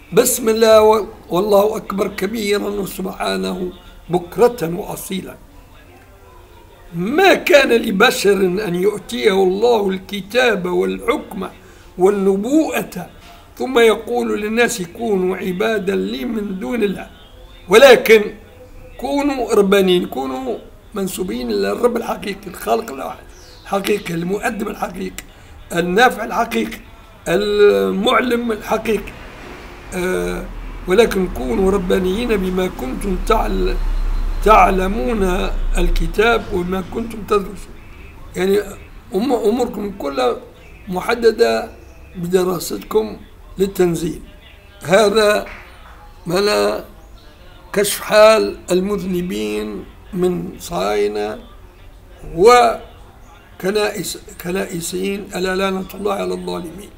بسم الله والله أكبر كبيرا وسبحانه بكرة وأصيلا. ما كان لبشر أن يؤتيه الله الكتاب والحكم والنبوءة ثم يقول للناس كونوا عبادا لي من دون الله، ولكن كونوا ربانيين، كونوا منسوبين للرب الحقيقي، الخالق الحقيقي، المؤدب الحقيقي، النافع الحقيقي، المعلم الحقيقي. ولكن كونوا ربانيين بما كنتم تعلمون الكتاب وما كنتم تدرسون. يعني أموركم كلها محددة بدراستكم للتنزيل. هذا معنى كشف حال المذنبين من صهاينة وكنائسيين، ألا لعنة الله على الظالمين.